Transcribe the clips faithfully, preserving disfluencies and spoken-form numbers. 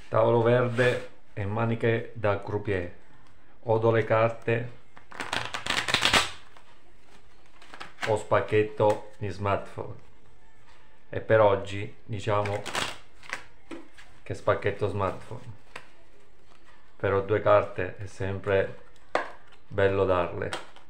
Tavolo verde e maniche da croupier. Odo le carte o spacchetto di smartphone. E per oggi diciamo che spacchetto smartphone. Però due carte è sempre bello darle.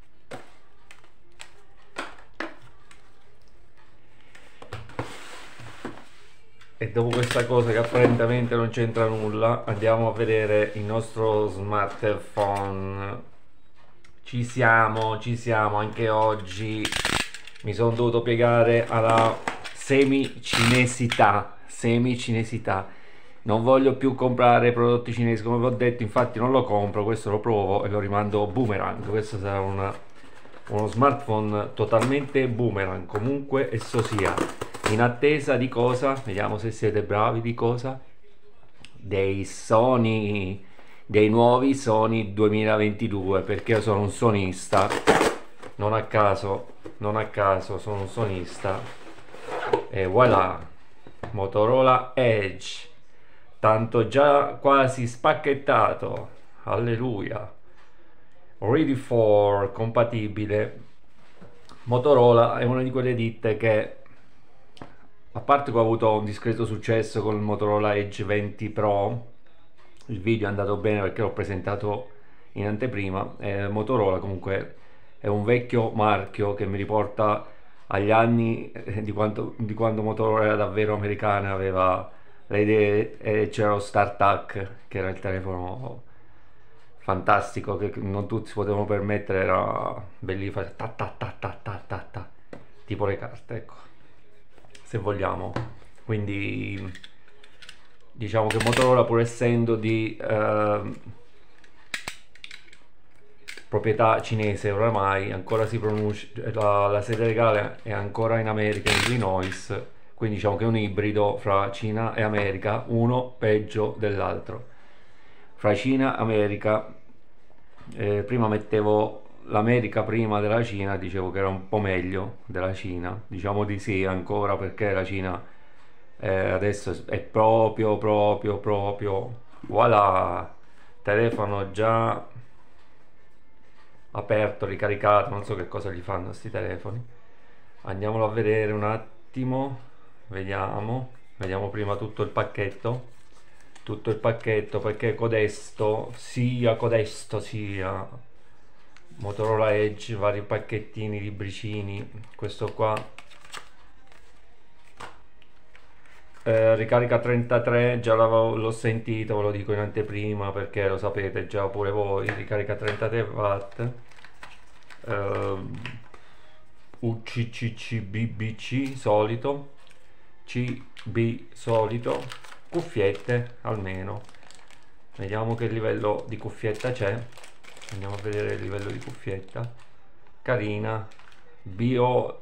E dopo questa cosa che apparentemente non c'entra nulla, andiamo a vedere il nostro smartphone. Ci siamo, ci siamo anche oggi. Mi sono dovuto piegare alla semi-cinesità. Semi-cinesità. Non voglio più comprare prodotti cinesi, come vi ho detto, infatti non lo compro, questo lo provo e lo rimando boomerang. Questo sarà una, uno smartphone totalmente boomerang, comunque esso sia. In attesa di cosa? Vediamo se siete bravi. Di cosa? Dei Sony, dei nuovi Sony duemilaventidue, perché io sono un sonista, non a caso, non a caso sono un sonista. E voilà, Motorola Edge, tanto già quasi spacchettato, alleluia, ready for compatibile. Motorola è una di quelle ditte che, a parte che ho avuto un discreto successo con il Motorola Edge venti Pro, il video è andato bene perché l'ho presentato in anteprima. eh, Motorola comunque è un vecchio marchio che mi riporta agli anni eh, di, quanto, di quando Motorola era davvero americana, aveva le idee e c'era lo StarTAC, che era il telefono fantastico che non tutti si potevano permettere, era bellissimo, ta ta ta ta ta ta ta, tipo le carte, ecco, se vogliamo. Quindi diciamo che Motorola, pur essendo di eh, proprietà cinese oramai, ancora si pronuncia, la, la sede legale è ancora in America, in Illinois, quindi diciamo che è un ibrido fra Cina e America, uno peggio dell'altro. Fra Cina e America, eh, prima mettevo l'America prima della Cina, dicevo che era un po' meglio della Cina, diciamo di sì ancora, perché la Cina eh, adesso è proprio proprio proprio voilà, telefono già aperto, ricaricato, non so che cosa gli fanno sti telefoni. Andiamolo a vedere un attimo, vediamo vediamo prima tutto il pacchetto, tutto il pacchetto, perché codesto sia codesto sia Motorola Edge, vari pacchettini, libricini. Questo qua eh, ricarica trentatré, già l'ho sentito, ve lo dico in anteprima perché lo sapete già pure voi, ricarica trentatré watt. eh, U C C C B B C solito, C B solito, cuffiette almeno, vediamo che livello di cuffietta c'è, andiamo a vedere il livello di cuffietta, carina, bio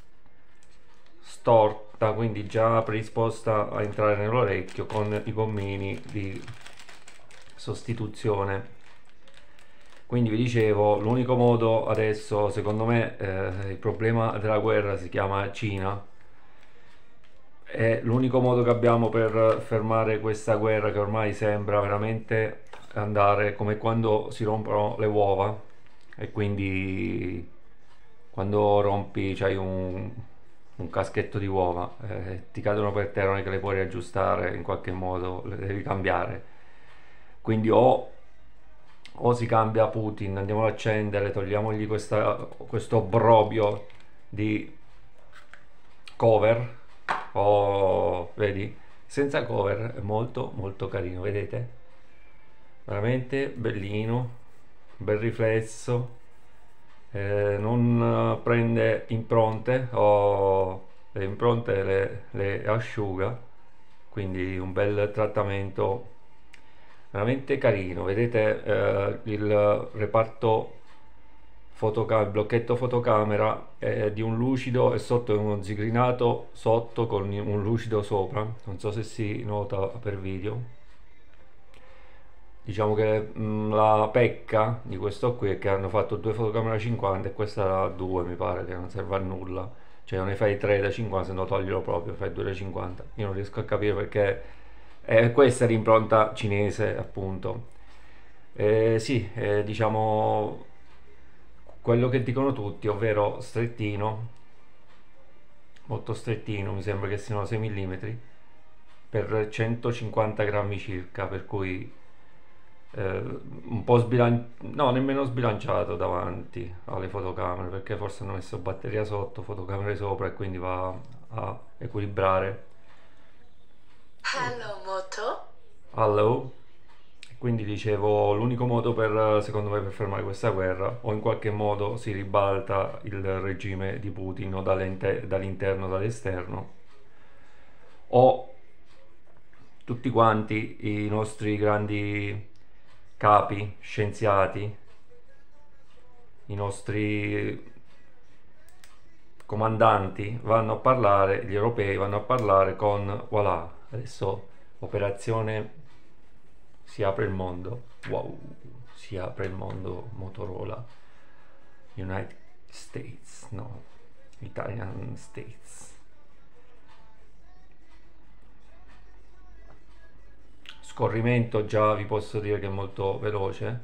storta, quindi già predisposta a entrare nell'orecchio con i gommini di sostituzione. Quindi vi dicevo, l'unico modo adesso, secondo me, eh, il problema della guerra si chiama Cina, è l'unico modo che abbiamo per fermare questa guerra che ormai sembra veramente andare come quando si rompono le uova, e quindi quando rompi c'hai un, un caschetto di uova, eh, ti cadono per terra, non è che le puoi riaggiustare, in qualche modo le devi cambiare. Quindi o o si cambia Putin, andiamo ad accendere, togliamogli questa, questo obbrobio di cover, o vedi, senza cover è molto molto carino, vedete, veramente bellino, bel riflesso, eh, non prende impronte, o le impronte le, le asciuga, quindi un bel trattamento veramente carino. Vedete eh, il reparto fotocamera, il blocchetto fotocamera è di un lucido e sotto è uno zigrinato sotto con un lucido sopra, non so se si nota per video. Diciamo che mh, la pecca di questo qui è che hanno fatto due fotocamera cinquanta e questa da due, mi pare, che non serve a nulla, cioè non ne fai tre da cinquanta, se no toglierlo proprio, fai due da cinquanta. Io non riesco a capire perché E questa è l'impronta cinese, appunto. Eh, sì, eh, diciamo quello che dicono tutti, ovvero strettino, molto strettino, mi sembra che siano sei millimetri per centocinquanta grammi circa, per cui eh, un po' sbilanciato, no, nemmeno sbilanciato davanti alle fotocamere, perché forse hanno messo batteria sotto, fotocamere sopra, e quindi va a equilibrare. Hello Moto. Hello. Quindi dicevo, l'unico modo per, secondo me, per fermare questa guerra, o in qualche modo si ribalta il regime di Putin, o dall'interno o dall'esterno, o tutti quanti i nostri grandi capi, scienziati, i nostri comandanti vanno a parlare, gli europei vanno a parlare con, voilà, adesso operazione si apre il mondo, wow, si apre il mondo Motorola, United States, no, Italian States. Scorrimento già vi posso dire che è molto veloce,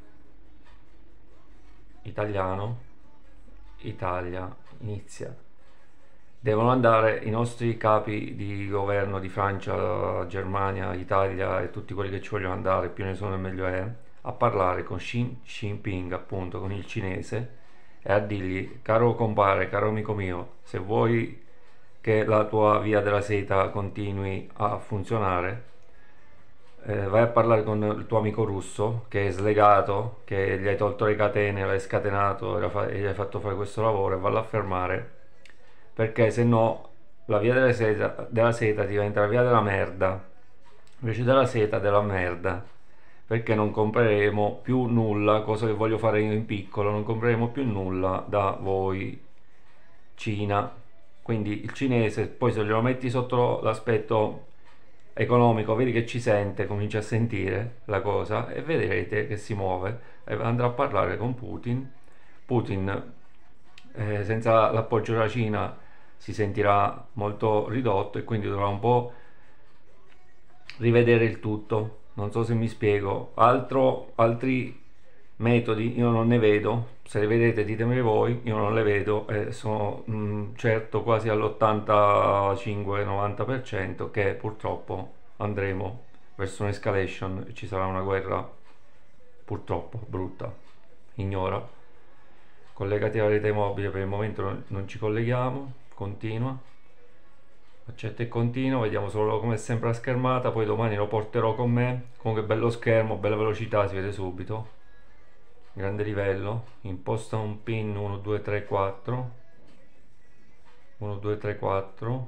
italiano, Italia, inizia. Devono andare i nostri capi di governo di Francia, Germania, Italia e tutti quelli che ci vogliono andare, più ne sono e meglio è, a parlare con Xi Jinping, appunto, con il cinese, e a dirgli: caro compare, caro amico mio, se vuoi che la tua via della seta continui a funzionare, eh, vai a parlare con il tuo amico russo che è slegato, che gli hai tolto le catene, l'hai scatenato e gli hai fatto fare questo lavoro, e vallo a fermare, perché se no la via della seta, della seta diventa la via della merda, invece della seta della merda, perché non compreremo più nulla, cosa che voglio fare io in piccolo, non compreremo più nulla da voi Cina. Quindi il cinese, poi se glielo metti sotto l'aspetto economico, vedi che ci sente, comincia a sentire la cosa, e vedrete che si muove e andrà a parlare con Putin. Putin, eh, senza l'appoggio della Cina, si sentirà molto ridotto, e quindi dovrà un po' rivedere il tutto. Non so se mi spiego. Altro, altri metodi io non ne vedo, se le vedete ditemeli voi, io non le vedo, e sono mh, certo quasi all'ottantacinque novanta per cento che purtroppo andremo verso un'escalation e ci sarà una guerra, purtroppo brutta. Ignora. Collegati alla rete mobile, per il momento non, non ci colleghiamo, continua. Accetta e continuo, vediamo solo come è sempre la schermata, poi domani lo porterò con me. Comunque bello schermo, bella velocità, si vede subito, grande livello. Imposta un pin uno due tre quattro, uno due tre quattro,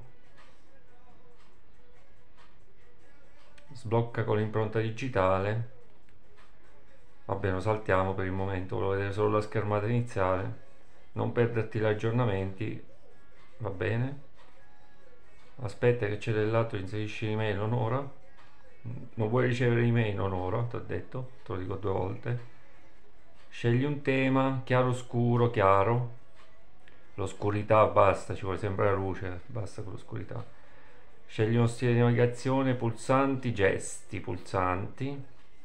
sblocca con l'impronta digitale. Vabbè, lo saltiamo per il momento, volevo vedere solo la schermata iniziale. Non perderti gli aggiornamenti, va bene. Aspetta che c'è dell'altro, inserisci l'email, non ora. Non vuoi ricevere email, non ora, ti ho detto, te lo dico due volte. Scegli un tema, chiaro scuro, chiaro. L'oscurità basta, ci vuole sempre la luce, basta con l'oscurità. Scegli uno stile di navigazione, pulsanti, gesti, pulsanti.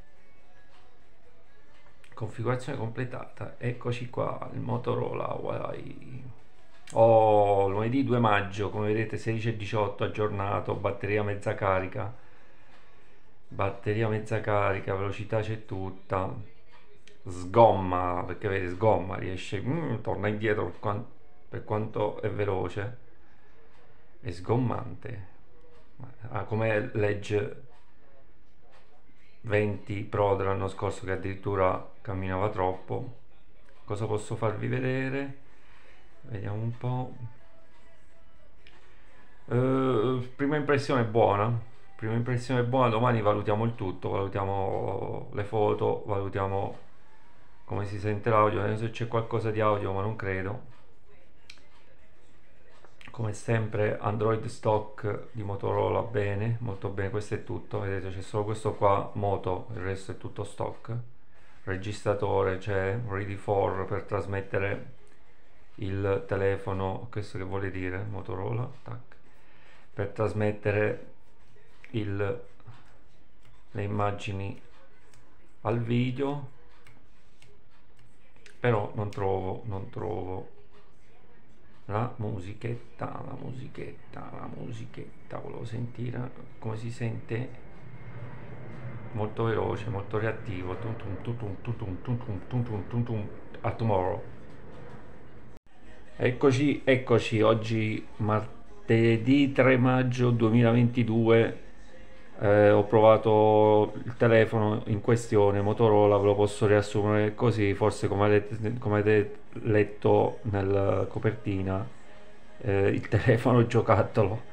Configurazione completata, eccoci qua, il Motorola Huawei. Oh, lunedì due maggio, come vedete sedici e diciotto, aggiornato, batteria mezza carica, batteria mezza carica, velocità c'è tutta, sgomma, perché vedi, sgomma, riesce, mm, torna indietro per, quan- per quanto è veloce, è sgommante. Ah, come l'Edge venti Pro dell'anno scorso, che addirittura camminava troppo. Cosa posso farvi vedere? Vediamo un po'. Eh, prima impressione buona, prima impressione buona, domani valutiamo il tutto, valutiamo le foto, valutiamo come si sente l'audio, non so se c'è qualcosa di audio, ma non credo. Come sempre Android stock di Motorola, bene, molto bene, questo è tutto, vedete c'è solo questo qua Moto, il resto è tutto stock. Registratore c'è, ready for, per trasmettere il telefono, questo che vuole dire Motorola, tac, per trasmettere il le immagini al video, però non trovo non trovo la musichetta la musichetta la musichetta volevo sentire come si sente. Molto veloce, molto reattivo. Tum tum tum tum tum tum tum tum tum tum tum tum. A tomorrow. Eccoci, eccoci, oggi martedì tre maggio duemilaventidue. Eh, ho provato il telefono in questione, Motorola, ve lo posso riassumere così, forse come avete, come avete letto nella copertina, eh, il telefono giocattolo.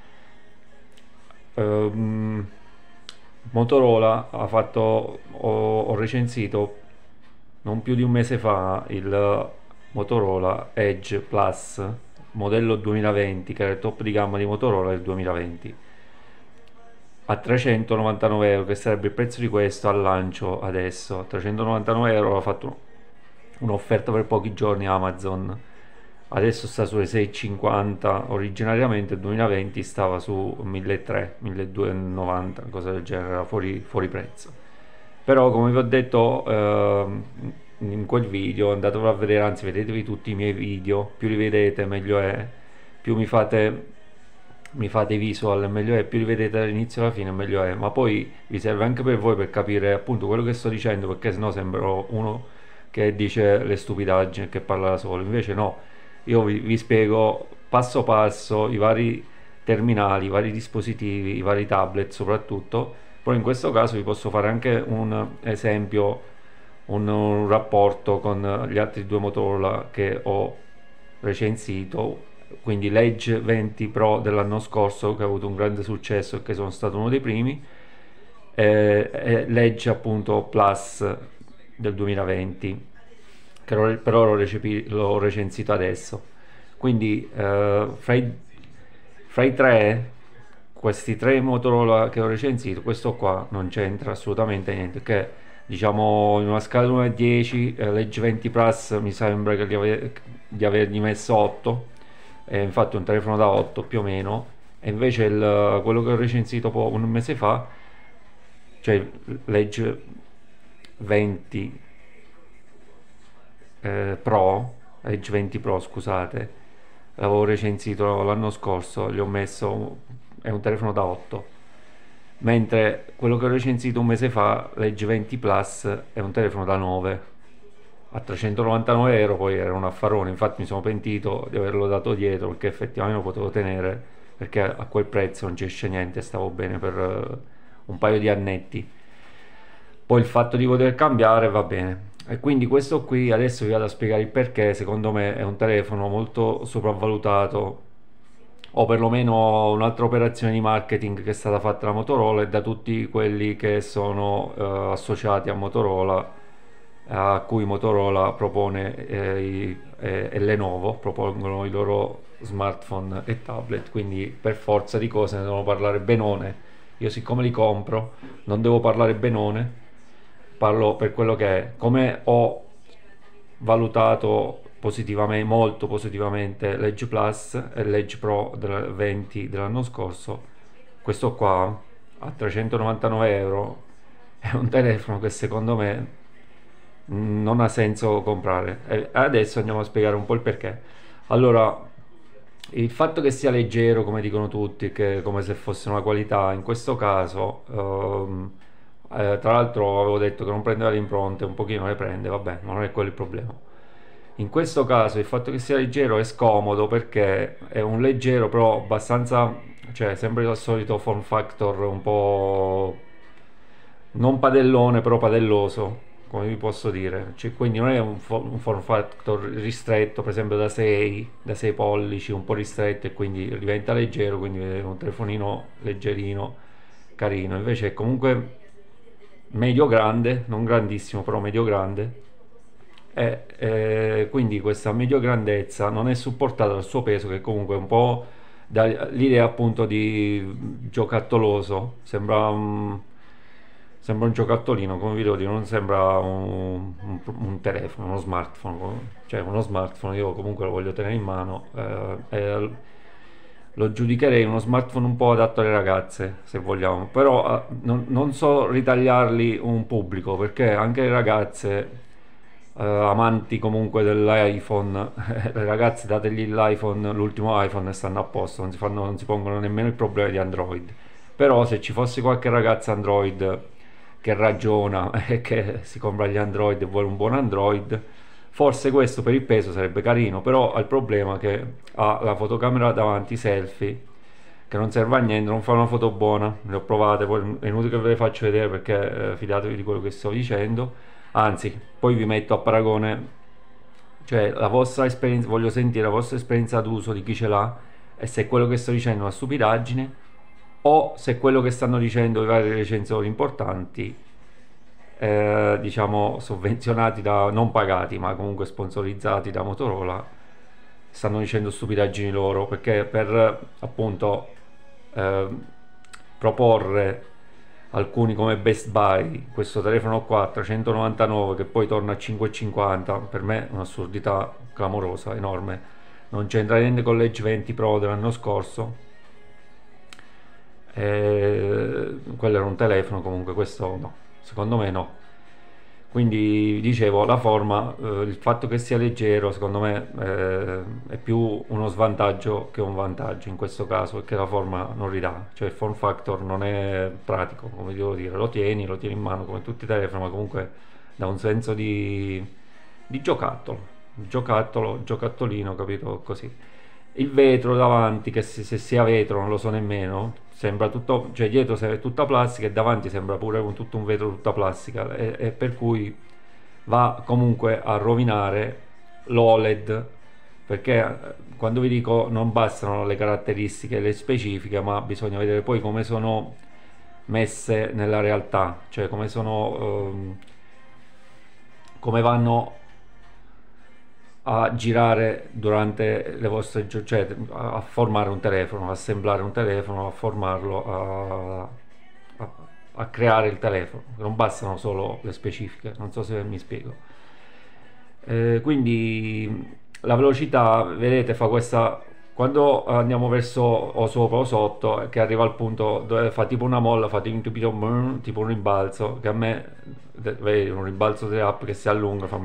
Ehm, Motorola ha fatto, ho, ho recensito non più di un mese fa il Motorola Edge Plus modello duemilaventi, che era il top di gamma di Motorola del duemilaventi, a trecentonovantanove euro, che sarebbe il prezzo di questo al lancio adesso. A trecentonovantanove euro ha fatto un'offerta per pochi giorni Amazon, adesso sta sulle seicentocinquanta, originariamente nel duemilaventi stava su milletrecento, milleduecentonovanta, cosa del genere, era fuori, fuori prezzo. Però come vi ho detto eh, in quel video, andatevelo a vedere, anzi vedetevi tutti i miei video, più li vedete meglio è, più mi fate mi fate i visual meglio è, più li vedete dall'inizio alla fine meglio è, ma poi vi serve anche per voi per capire appunto quello che sto dicendo, perché sennò sembro uno che dice le stupidaggini, che parla da solo. Invece no, io vi, vi spiego passo passo i vari terminali, i vari dispositivi, i vari tablet soprattutto. Poi in questo caso vi posso fare anche un esempio, un, un rapporto con gli altri due Motorola che ho recensito, quindi l'Edge venti Pro dell'anno scorso, che ha avuto un grande successo e che sono stato uno dei primi, e, e l'Edge appunto Plus del duemilaventi, che l'ho- però l'ho, recepi- l'ho recensito adesso. Quindi eh, fra i, fra i tre, questi tre Motorola che ho recensito, questo qua non c'entra assolutamente niente, che diciamo in una scala da uno a dieci, eh, l'Edge venti Plus mi sembra che gli ave- di avergli messo otto, è infatti un telefono da otto più o meno, e invece il- quello che ho recensito po- un mese fa, cioè l'Edge venti eh, Pro, Edge venti Pro scusate, l'avevo recensito l'anno scorso, gli ho messo, è un telefono da otto, mentre quello che ho recensito un mese fa, l'Edge venti Plus, è un telefono da nove a trecentonovantanove euro. Poi era un affarone, infatti mi sono pentito di averlo dato dietro, perché effettivamente lo potevo tenere, perché a quel prezzo non ci esce niente, stavo bene per eh, un paio di annetti. Poi il fatto di poter cambiare va bene, e quindi questo qui adesso vi vado a spiegare il perché secondo me è un telefono molto sopravvalutato, o perlomeno un'altra operazione di marketing che è stata fatta da Motorola e da tutti quelli che sono eh, associati a Motorola, a cui Motorola propone eh, i- eh, e Lenovo propongono i loro smartphone e tablet, quindi per forza di cose ne devono parlare benone. Io siccome li compro non devo parlare benone, parlo per quello che è. Come ho valutato positivamente, molto positivamente l'Edge Plus e l'Edge Pro del venti dell'anno scorso, questo qua a trecentonovantanove euro è un telefono che secondo me non ha senso comprare. E adesso andiamo a spiegare un po' il perché. Allora, il fatto che sia leggero, come dicono tutti, che come se fosse una qualità, in questo caso, ehm, eh, tra l'altro avevo detto che non prendeva le impronte, un pochino le prende, vabbè, ma non è quello il problema. In questo caso il fatto che sia leggero è scomodo, perché è un leggero però abbastanza, cioè sempre il solito form factor un po' non padellone, però padelloso, come vi posso dire. Cioè, quindi non è un, fo- un form factor ristretto, per esempio da sei, da sei pollici, un po' ristretto, e quindi diventa leggero, quindi è un telefonino leggerino, carino. Invece è comunque medio grande, non grandissimo, però medio grande. E eh, quindi questa medio grandezza non è supportata dal suo peso, che comunque è un po' dall'idea appunto di giocattoloso, sembra un, sembra un giocattolino, come vi devo dire, non sembra un, un- un telefono, uno smartphone, cioè uno smartphone io comunque lo voglio tenere in mano, eh, e lo giudicherei uno smartphone un po' adatto alle ragazze, se vogliamo, però eh, non, non so ritagliarli un pubblico, perché anche le ragazze, eh, amanti comunque dell'iPhone, le ragazze dategli l'iPhone, l'ultimo iPhone e stanno a posto, non si fanno, non si pongono nemmeno il problema di Android. Però se ci fosse qualche ragazza Android che ragiona e che si compra gli Android e vuole un buon Android, forse questo per il peso sarebbe carino, però ha il problema che ha la fotocamera davanti selfie che non serve a niente, non fa una foto buona. Le ho provate, poi è inutile che ve le faccio vedere perché eh, fidatevi di quello che sto dicendo. Anzi, poi vi metto a paragone, cioè la vostra esperienza, voglio sentire la vostra esperienza d'uso di chi ce l'ha e se quello che sto dicendo è una stupidaggine o se quello che stanno dicendo i vari recensori importanti, eh, diciamo sovvenzionati da, non pagati ma comunque sponsorizzati da Motorola, stanno dicendo stupidaggini loro, perché per appunto eh, proporre alcuni come Best Buy questo telefono qua a trecentonovantanove che poi torna a cinquecento e cinquanta, per me è un'assurdità clamorosa, enorme. Non c'entra niente con l'Edge venti Pro dell'anno scorso, eh, quello era un telefono, comunque questo no, secondo me no. Quindi dicevo, la forma, eh, il fatto che sia leggero secondo me eh, è più uno svantaggio che un vantaggio in questo caso, perché la forma non ridà, cioè il form factor non è pratico, come devo dire, lo tieni, lo tieni in mano come tutti i telefoni, ma comunque dà un senso di, di giocattolo, giocattolo, giocattolino, capito, così. Il vetro davanti, che se, se sia vetro non lo so nemmeno, sembra tutto, cioè dietro è tutta plastica e davanti sembra pure con tutto un vetro tutta plastica, e, e per cui va comunque a rovinare l'O L E D, perché eh, quando vi dico non bastano le caratteristiche, le specifiche, ma bisogna vedere poi come sono messe nella realtà, cioè come sono, ehm, come vanno a girare durante le vostre gio- cioè a formare un telefono, a assemblare un telefono, a formarlo, a, a- a creare il telefono. Non bastano solo le specifiche, non so se mi spiego. Eh, quindi la velocità, vedete, fa questa quando andiamo verso o sopra o sotto, che arriva al punto dove fa tipo una molla, fa tipo, tipo, tipo un rimbalzo, che a me, vedi, un rimbalzo delle app che si allunga, fa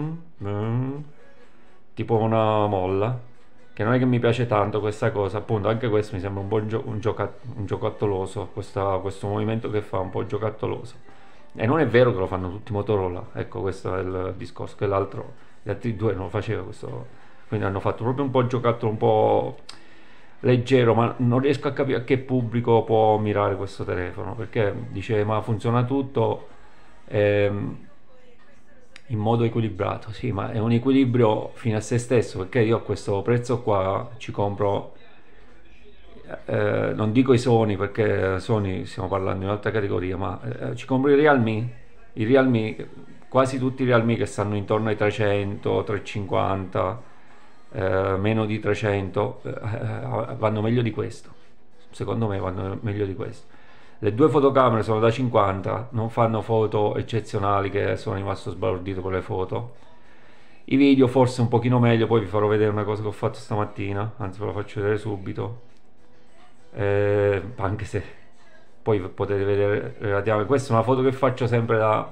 tipo una molla, che non è che mi piace tanto questa cosa, appunto anche questo mi sembra un po' un, gio- un, gioca- un giocattoloso, questa- questo movimento che fa un po' giocattoloso. E non è vero che lo fanno tutti Motorola, ecco questo è il discorso, che l'altro, gli altri due non lo faceva questo, quindi hanno fatto proprio un po' giocattolo, un po' leggero, ma non riesco a capire a che pubblico può mirare questo telefono, perché dice ma funziona tutto, ehm, in modo equilibrato, sì, ma è un equilibrio fine a se stesso, perché io a questo prezzo qua ci compro, eh, non dico i Sony, perché Sony stiamo parlando di un'altra categoria, ma eh, ci compro i Realme, i Realme, quasi tutti i Realme che stanno intorno ai trecento, trecentocinquanta, eh, meno di trecento, eh, eh, vanno meglio di questo, secondo me vanno meglio di questo. Le due fotocamere sono da cinquanta, non fanno foto eccezionali, che sono rimasto sbalordito con le foto. I video forse un pochino meglio, poi vi farò vedere una cosa che ho fatto stamattina, anzi ve la faccio vedere subito. Eh, anche se poi potete vedere relativamente, questa è una foto che faccio sempre da,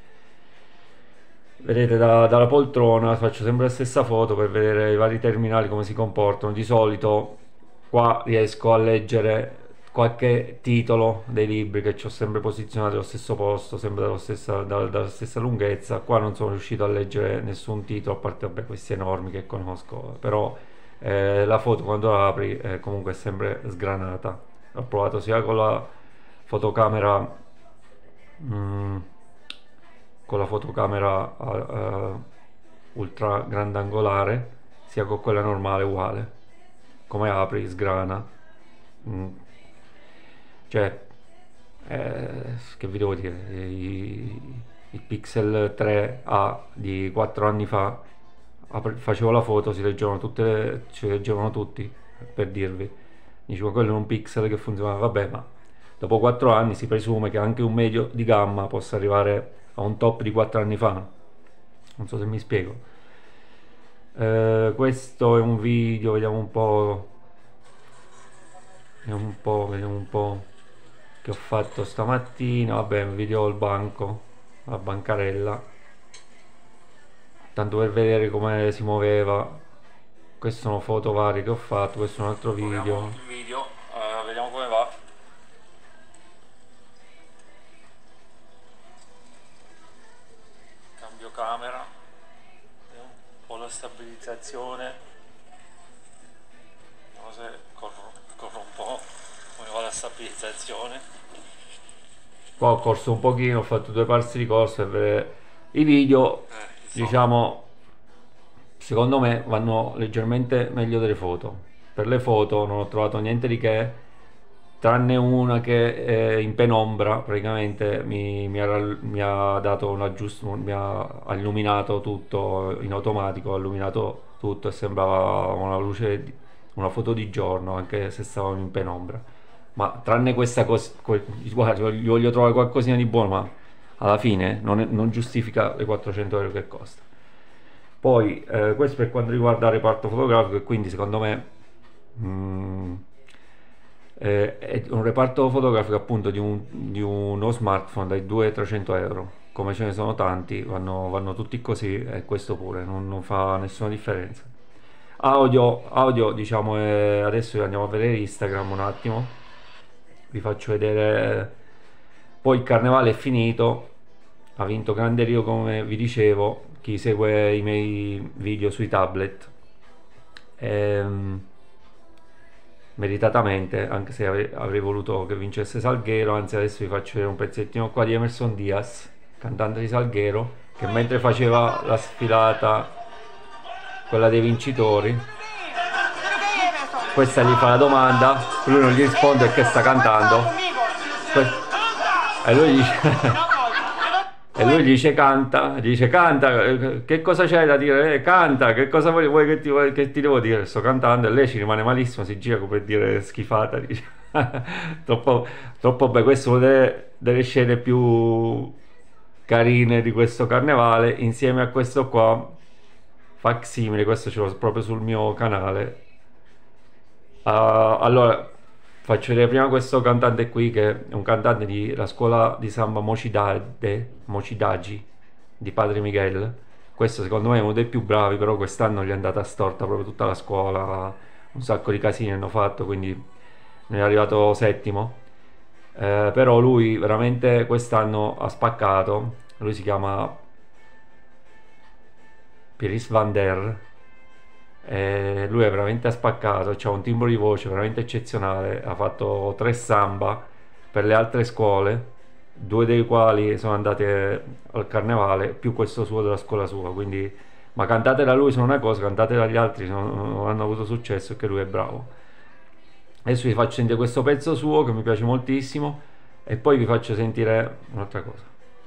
vedete, da- dalla poltrona, faccio sempre la stessa foto per vedere i vari terminali come si comportano. Di solito qua riesco a leggere qualche titolo dei libri che ci ho sempre posizionato allo stesso posto, sempre dalla stessa, da- dalla stessa lunghezza. Qua non sono riuscito a leggere nessun titolo, a parte vabbè, questi enormi che conosco, però eh, la foto quando la apri eh, comunque è sempre sgranata. Ho provato sia con la fotocamera mm, con la fotocamera eh, ultra grandangolare, sia con quella normale uguale, come apri sgrana. Mm. Cioè eh, che vi devo dire, i, il Pixel tre A di quattro anni fa, apri- facevo la foto, si leggevano tutte le- si leggevano tutti, per dirvi, dicevo quello è un Pixel che funzionava, vabbè, ma dopo quattro anni si presume che anche un medio di gamma possa arrivare a un top di quattro anni fa, non so se mi spiego. Eh, questo è un video, vediamo un po'. vediamo un po', vediamo un po' che ho fatto stamattina. Vabbè, un video al banco, la bancarella, tanto per vedere come si muoveva. Queste sono foto varie che ho fatto, questo è un altro video. Il video, uh, vediamo come va. Cambio camera, vediamo un po' la stabilizzazione, vediamo se corro, corro un po' come va la stabilizzazione. Qua ho corso un pochino, ho fatto due parti di corso per vedere i video, eh, diciamo, secondo me vanno leggermente meglio delle foto. Per le foto non ho trovato niente di che, tranne una che è in penombra, praticamente mi, mi, ha, mi ha dato un aggiusto, mi ha illuminato tutto in automatico, ha illuminato tutto e sembrava una luce, una foto di giorno, anche se stavamo in penombra. Ma tranne questa cosa, guarda, gli voglio trovare qualcosina di buono, ma alla fine non, è, non giustifica le quattrocento euro che costa. Poi eh, questo per quanto riguarda il reparto fotografico, e quindi secondo me mm, eh, è un reparto fotografico appunto di, un, di uno smartphone dai duecento trecento euro, come ce ne sono tanti, vanno, vanno tutti così, e questo pure non, non fa nessuna differenza. Audio, audio diciamo, eh, adesso andiamo a vedere Instagram un attimo, vi faccio vedere. Poi il carnevale è finito, ha vinto Grande Rio come vi dicevo, chi segue i miei video sui tablet, ehm, meritatamente, anche se avrei, avrei voluto che vincesse Salguero. Anzi, adesso vi faccio vedere un pezzettino qua di Emerson Diaz, cantante di Salguero, che mentre faceva la sfilata, quella dei vincitori, questa gli fa la domanda, lui non gli risponde perché sta cantando, e lui dice e lui gli dice canta, gli dice canta, che cosa c'hai da dire? Eh, canta, che cosa vuoi, vuoi che, ti, che ti devo dire? Sto cantando, e lei ci rimane malissimo, si gira come per dire schifata, dice. troppo, troppo beh, questo è una delle, delle scene più carine di questo carnevale, insieme a questo qua, facsimile, questo ce l'ho proprio sul mio canale. Uh, allora, faccio vedere prima questo cantante qui, che è un cantante della scuola di samba Mocidade, Mocidagi di Padre Miguel. Questo secondo me è uno dei più bravi, però quest'anno gli è andata storta proprio tutta la scuola, un sacco di casini hanno fatto, quindi ne è arrivato settimo. Eh, però lui veramente quest'anno ha spaccato. Lui si chiama Pieris Van Der. Eh, lui è veramente spaccato, ha un timbro di voce veramente eccezionale, ha fatto tre samba per le altre scuole, due dei quali sono andate al carnevale, più questo suo della scuola sua, quindi, ma cantate da lui sono una cosa, cantate dagli altri non, non hanno avuto successo, perché lui è bravo. Adesso vi faccio sentire questo pezzo suo che mi piace moltissimo, e poi vi faccio sentire un'altra cosa.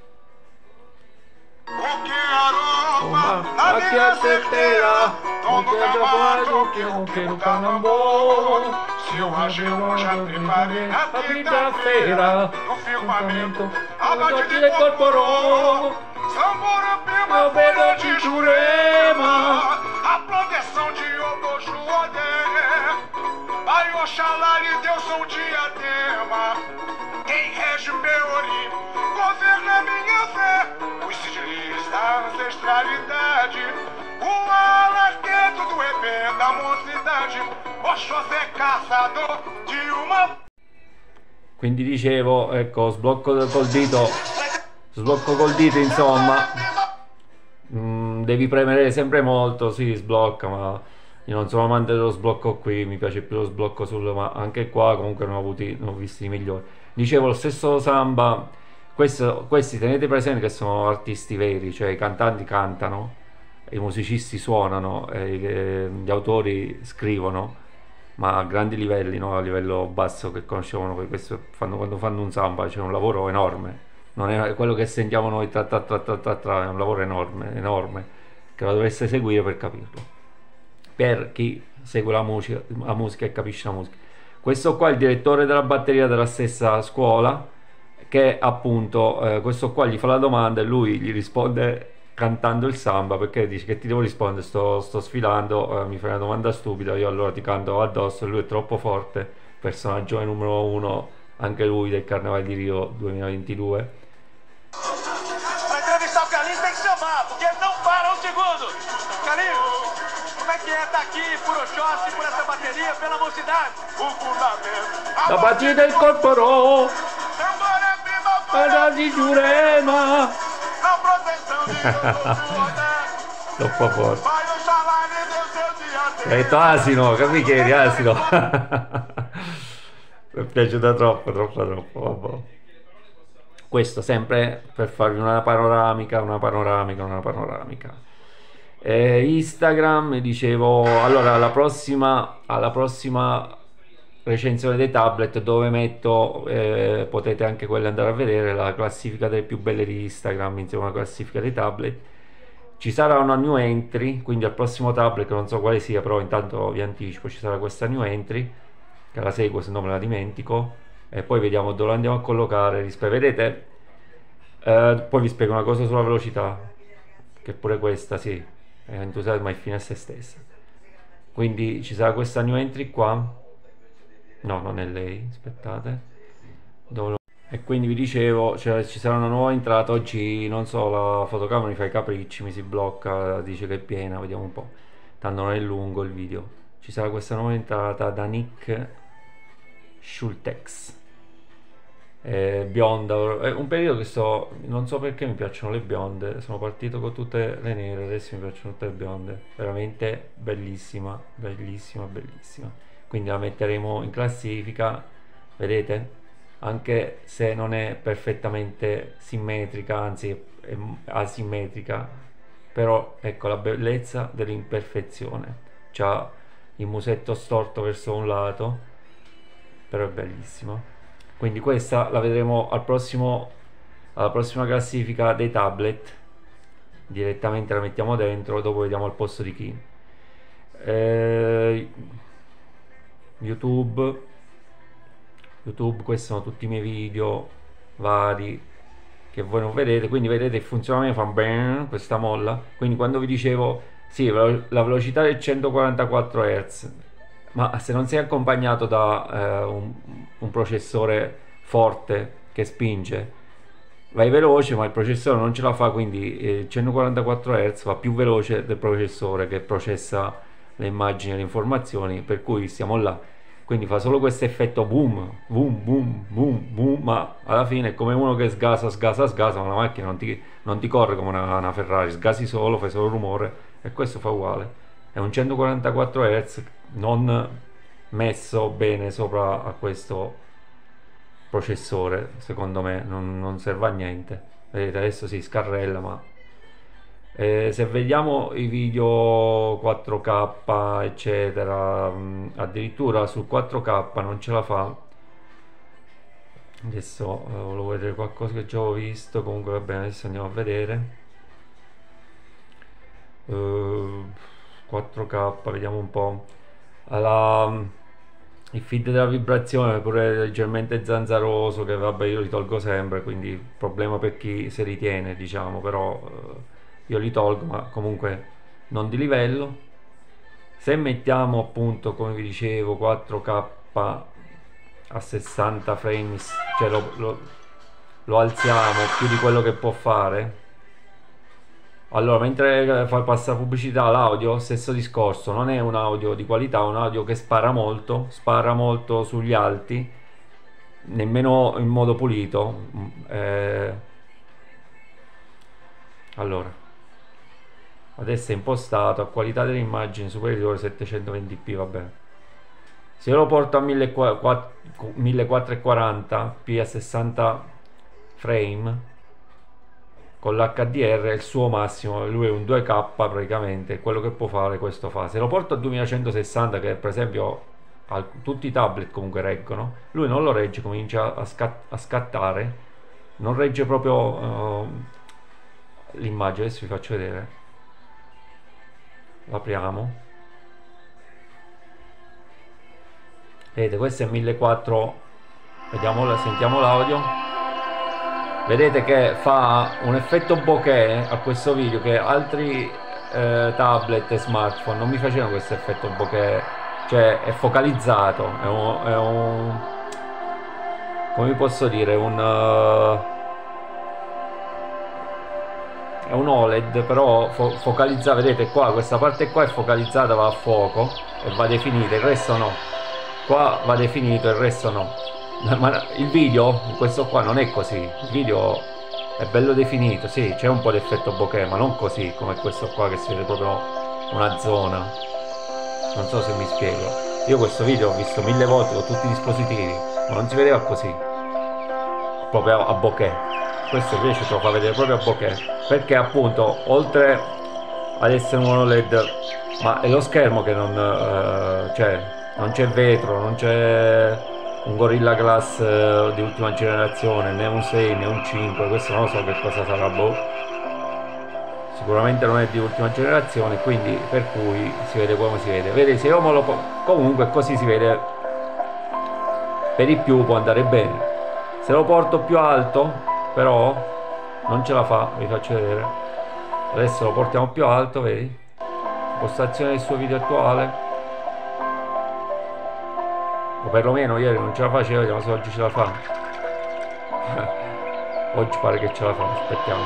Aqui a certeira, não quero mais do que um quero carnaval. Se eu rageu, já preparei a quinta-feira. No firmamento, a noite incorporou. Sambora prima, beira de Jurema. A proteção de Ogojuodé. Pai Oxalá lhe deu som diadema. Quem rege Peori, governa minha fé. Os sigilhos da ancestralidade. O alargueto do evento da mocidade. Oxóssi è caçador di uma. Quindi dicevo, ecco, sblocco col dito, sblocco col dito, insomma. Mm, devi premere sempre molto, si sblocca, ma io non sono amante dello sblocco qui, mi piace più lo sblocco sul, ma anche qua comunque non ho avuti, non ho visti i migliori. Dicevo, lo stesso samba, questo, questi tenete presente che sono artisti veri, cioè i cantanti cantano, i musicisti suonano, e gli autori scrivono, ma a grandi livelli, no? A livello basso, che conoscevano, questo fanno, quando fanno un samba c'è un lavoro enorme, non è quello che sentiamo noi tra tra tra tra tra, tra è un lavoro enorme, enorme, che lo dovreste seguire per capirlo, per chi segue la musica, la musica e capisce la musica. Questo qua è il direttore della batteria della stessa scuola, che appunto eh, questo qua gli fa la domanda e lui gli risponde cantando il samba, perché dice: che ti devo rispondere, sto, sto sfilando, eh, mi fai una domanda stupida, io allora ti canto addosso, e lui è troppo forte personaggio numero uno, anche lui del Carnevale di Rio duemilaventidue. Pra entrevistar o Carlinhos tem que chamar, porque ele não para um segundo. Carlinhos, como é que é estar aqui por Oxóssi, por essa bateria, pela mocidade? O fundamento. La batida del corporo, alla di Giurema. A proteção de Deus. Troppo forte. Vai Oxalá, meu Deus, seu dia. Hai detto asino, capi che eri asino. Mi è piaciuta troppo, troppo, troppo. Vabbè. Questo sempre per farvi una panoramica, una panoramica, una panoramica. Eh, Instagram, dicevo, allora alla prossima, alla prossima recensione dei tablet, dove metto, eh, potete anche quelle andare a vedere, la classifica delle più belle di Instagram insieme alla classifica dei tablet. Ci sarà una new entry, quindi al prossimo tablet, che non so quale sia, però intanto vi anticipo, ci sarà questa new entry, che la seguo se non me la dimentico, e poi vediamo dove la andiamo a collocare. Rispetto, vedete, eh, poi vi spiego una cosa sulla velocità, che pure questa sì, è entusiasmo è fine a se stessa. Quindi ci sarà questa new entry qua, no, non è lei, aspettate, dove lo... E quindi vi dicevo, cioè, ci sarà una nuova entrata. Oggi non so, la fotocamera mi fa i capricci, mi si blocca, dice che è piena, vediamo un po', tanto non è lungo il video. Ci sarà questa nuova entrata da Nick Schultex, eh, bionda, è un periodo che sto, non so perché mi piacciono le bionde, sono partito con tutte le nere, adesso mi piacciono tutte le bionde, veramente bellissima, bellissima, bellissima. Quindi la metteremo in classifica, vedete? Anche se non è perfettamente simmetrica, anzi è asimmetrica, però ecco la bellezza dell'imperfezione. C'ha il musetto storto verso un lato, però è bellissima. Quindi questa la vedremo al prossimo, alla prossima classifica dei tablet, direttamente la mettiamo dentro, dopo vediamo al posto di chi. eh, YouTube YouTube, questi sono tutti i miei video vari che voi non vedete, quindi vedete il funzionamento, fa bene questa molla. Quindi quando vi dicevo sì, la velocità del centoquarantaquattro hertz, ma se non sei accompagnato da eh, un, un processore forte che spinge, vai veloce, ma il processore non ce la fa, quindi il centoquarantaquattro hertz va più veloce del processore che processa le immagini e le informazioni, per cui siamo là. Quindi fa solo questo effetto boom, boom, boom, boom, boom, ma alla fine è come uno che sgasa, sgasa, sgasa, ma la macchina non ti, non ti corre come una, una Ferrari, sgasi solo, fai solo rumore, e questo fa uguale. È un centoquarantaquattro hertz non messo bene sopra a questo processore, secondo me non, non serve a niente. Vedete, adesso si scarrella, ma... Eh, se vediamo i video quattro K eccetera, mh, addirittura sul quattro K non ce la fa. Adesso eh, volevo vedere qualcosa che già ho visto, comunque va bene, adesso andiamo a vedere. uh, quattro K, vediamo un po'. Alla, il feed della vibrazione è pure leggermente zanzaroso, che vabbè io li tolgo sempre, quindi problema per chi se ritiene, diciamo, però uh, io li tolgo, ma comunque non di livello. Se mettiamo appunto, come vi dicevo, quattro K a sessanta frames, cioè lo, lo, lo alziamo più di quello che può fare. Allora, mentre fa passare pubblicità, l'audio, stesso discorso, non è un audio di qualità, è un audio che spara molto, spara molto sugli alti, nemmeno in modo pulito. eh, allora adesso è impostato a qualità delle immagini superiore settecentoventi p, vabbè. Se io lo porto a millequattrocentoquaranta p a sessanta frame con l'H D R è il suo massimo, lui è un due K praticamente, quello che può fare questo fa. Se lo porto a duemilacentosessanta, che per esempio al, tutti i tablet comunque reggono, lui non lo regge, comincia a, scat, a scattare, non regge proprio uh, l'immagine. Adesso vi faccio vedere, apriamo, vedete, questo è millequattrocento, vediamo, sentiamo l'audio, vedete che fa un effetto bokeh a questo video che altri eh, tablet e smartphone non mi facevano questo effetto bokeh, cioè è focalizzato, è un, è un come vi posso dire, un uh, è un O L E D, però fo focalizzato, vedete qua, questa parte qua è focalizzata, va a fuoco e va definita, il resto no, qua va definito, il resto no. Ma il video, questo qua non è così, il video è bello definito, sì, c'è un po' di effetto bokeh, ma non così come questo qua che si vede proprio una zona, non so se mi spiego. Io questo video l'ho visto mille volte con tutti i dispositivi, ma non si vedeva così, proprio a bokeh. Questo invece te lo fa vedere proprio a bokeh, perché appunto oltre ad essere un O L E D, ma è lo schermo che non eh, cioè non c'è vetro, non c'è un Gorilla Glass eh, di ultima generazione, né un sei né un cinque, questo non so che cosa sarà, boh, sicuramente non è di ultima generazione, quindi per cui si vede come si vede. Vedi, se io me lo comunque così si vede, per di più può andare bene. Se lo porto più alto però non ce la fa, vi faccio vedere. Adesso lo portiamo più alto, vedi, impostazione del suo video attuale, o perlomeno ieri non ce la faceva, vediamo se oggi ce la fa. Oggi pare che ce la fa, aspettiamo.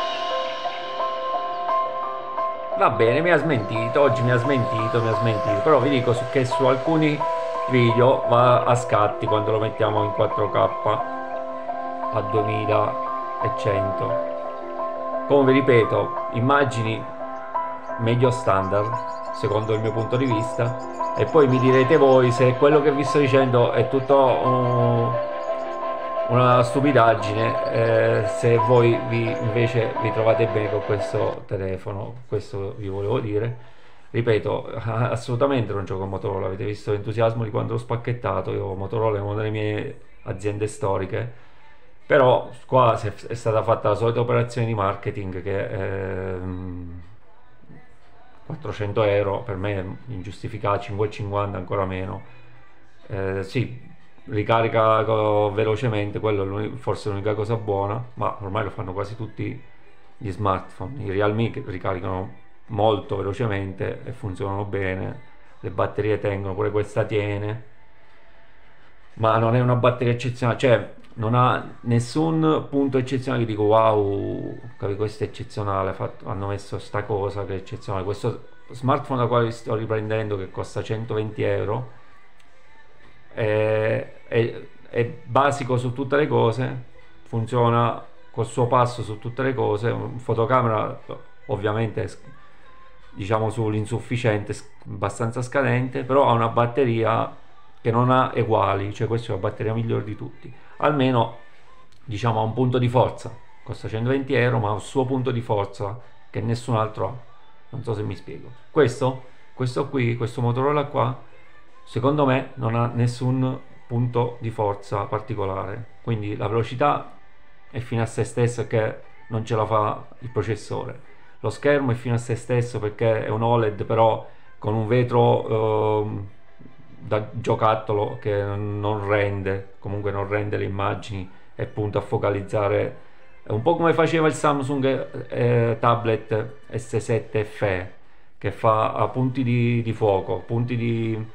Va bene, mi ha smentito, oggi mi ha smentito, mi ha smentito, però vi dico che su alcuni video va a scatti quando lo mettiamo in quattro K a duemilacento. Come vi ripeto, immagini medio standard secondo il mio punto di vista, e poi mi direte voi se quello che vi sto dicendo è tutto un, una stupidaggine, eh, se voi vi, invece vi trovate bene con questo telefono. Questo vi volevo dire. Ripeto, assolutamente non gioco a Motorola, avete visto l'entusiasmo di quando l'ho spacchettato. Io Motorola è una delle mie aziende storiche, però qua è stata fatta la solita operazione di marketing che ehm, quattrocento euro per me è ingiustificato, cinquecentocinquanta ancora meno. Eh, sì, ricarica velocemente, quello è forse l'unica cosa buona, ma ormai lo fanno quasi tutti gli smartphone. I Realme che ricaricano molto velocemente e funzionano bene, le batterie tengono, pure questa tiene, ma non è una batteria eccezionale, cioè non ha nessun punto eccezionale che dico wow, questo è eccezionale, fatto, hanno messo sta cosa che è eccezionale. Questo smartphone da quale sto riprendendo, che costa centoventi euro, è, è, è basico su tutte le cose, funziona col suo passo su tutte le cose, fotocamera ovviamente diciamo sull'insufficiente, abbastanza scadente, però ha una batteria che non ha eguali, cioè questa è la batteria migliore di tutti, almeno diciamo ha un punto di forza, costa centoventi euro ma ha un suo punto di forza che nessun altro ha, non so se mi spiego. Questo, questo qui, questo Motorola qua, secondo me non ha nessun punto di forza particolare, quindi la velocità è fino a se stesso, che non ce la fa il processore. Lo schermo è fino a se stesso perché è un O L E D, però con un vetro eh, da giocattolo che non rende, comunque non rende le immagini e punta a focalizzare, è un po' come faceva il Samsung eh, tablet S sette F E, che fa a punti di, di fuoco, punti di,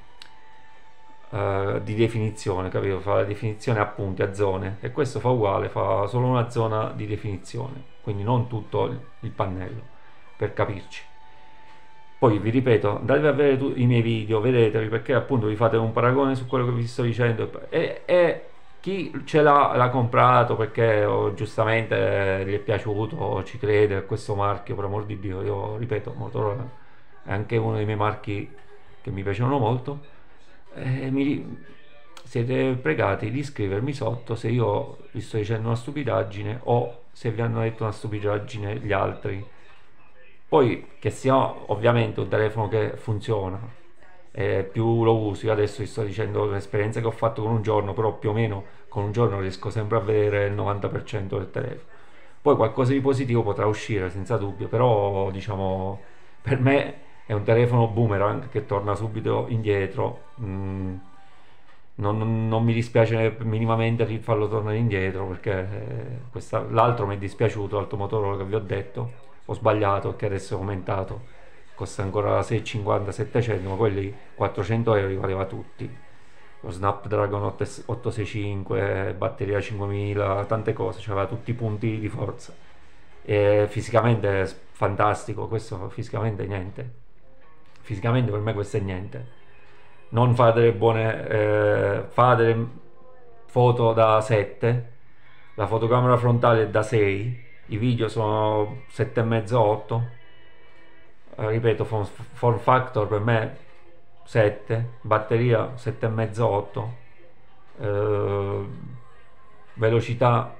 eh, di definizione, capito? Fa la definizione a punti, a zone, e questo fa uguale, fa solo una zona di definizione, quindi non tutto il, il pannello, per capirci. Poi vi ripeto, andatevi a vedere i miei video, vedetevi, perché appunto vi fate un paragone su quello che vi sto dicendo, e, e chi ce l'ha l'ha comprato perché oh, giustamente gli è piaciuto o ci crede a questo marchio, per amor di Dio. Io ripeto, Motorola è anche uno dei miei marchi che mi piacciono molto, e mi, siete pregati di iscrivermi sotto se io vi sto dicendo una stupidaggine o se vi hanno detto una stupidaggine gli altri. Poi che sia ovviamente un telefono che funziona, eh, più lo uso, io adesso vi sto dicendo l'esperienza che ho fatto con un giorno, però più o meno con un giorno riesco sempre a vedere il novanta per cento del telefono. Poi qualcosa di positivo potrà uscire senza dubbio, però diciamo per me è un telefono boomerang che torna subito indietro. mm, non, non mi dispiace minimamente di farlo tornare indietro, perché eh, l'altro mi è dispiaciuto, l'altro Motorola che vi ho detto, ho sbagliato, che adesso ho commentato costa ancora seicentocinquanta settecento, ma quelli quattrocento euro li valeva tutti. Lo Snapdragon ottocentosessantacinque, batteria cinquemila, tante cose, c'aveva tutti i punti di forza. E fisicamente è fantastico, questo fisicamente niente. Fisicamente per me questo è niente. Non fa delle buone, eh, fa delle foto da sette, la fotocamera frontale è da sei, i video sono sette e mezzo otto, eh, ripeto, form, form factor per me sette, batteria sette e mezzo otto, eh, velocità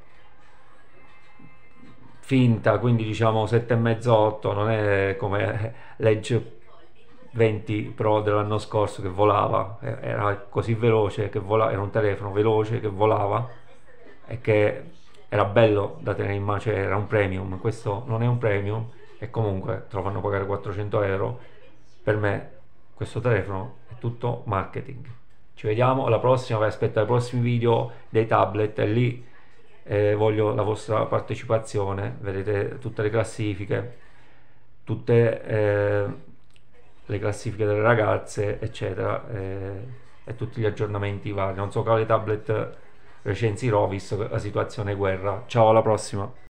finta, quindi diciamo sette e mezzo otto, non è come l'Edge venti Pro dell'anno scorso che volava, era così veloce che volava, era un telefono veloce che volava e che era bello da tenere in mano, cioè era un premium. Questo non è un premium e comunque te lo fanno pagare quattrocento euro. Per me questo telefono è tutto marketing. Ci vediamo alla prossima, vi aspetto ai prossimi video dei tablet e lì eh, voglio la vostra partecipazione, vedete tutte le classifiche, tutte eh, le classifiche delle ragazze eccetera, eh, e tutti gli aggiornamenti vari. Non so quale tablet recensirò visto la situazione guerra. Ciao, alla prossima.